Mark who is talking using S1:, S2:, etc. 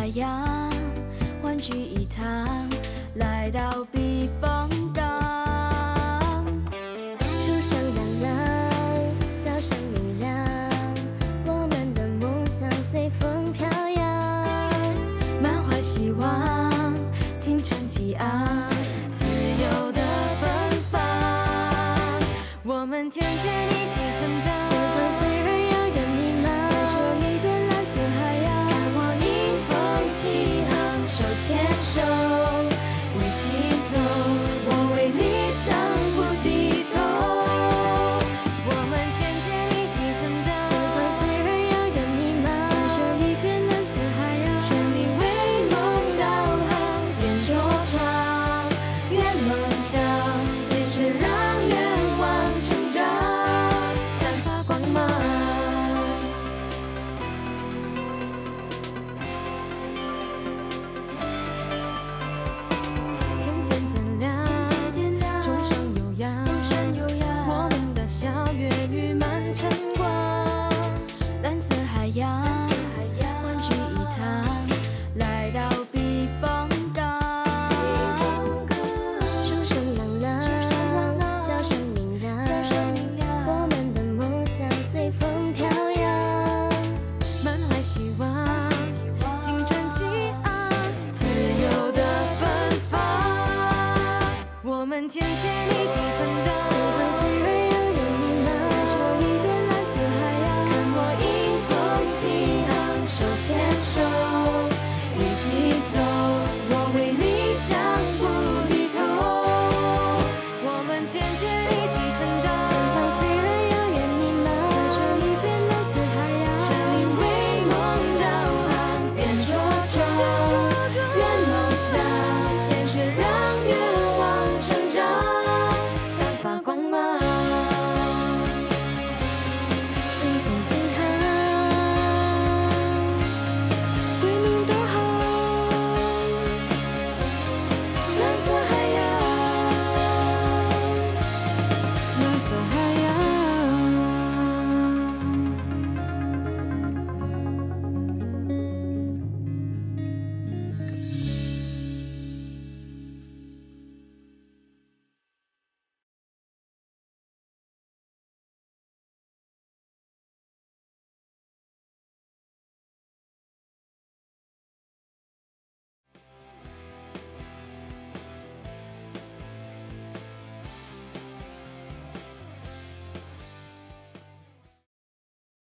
S1: 洋，欢聚一堂，来到避风港。
S2: 树上凉凉，小声明亮，我们的梦想随风飘扬，
S1: 满怀希望，青春激昂，自由的奔放。我们天天一起成长，
S2: 尽管虽然遥远迷茫，
S1: 在这一片蓝色海洋，看我迎风起航，手牵手一起走，我为理想不低头。我们天天一起成长，
S2: 尽管虽然遥远迷茫，
S1: 在这一片蓝色海洋，全力为梦导航，边茁壮，越梦想，随时让愿望成长，散发光芒。天天渐亮，钟声悠扬，我们的校园誉满晨光。蓝色海洋，欢聚一堂，来到避风港。
S2: 树声朗朗，笑声明亮，我们的梦想随风飘扬，
S1: 满怀希望，青春激昂，自由的奔放。我们天天一起成长，
S2: 尽管虽然遥远迷茫，
S1: 在这一片蓝色海洋，看我迎风起航，手牵手一起走。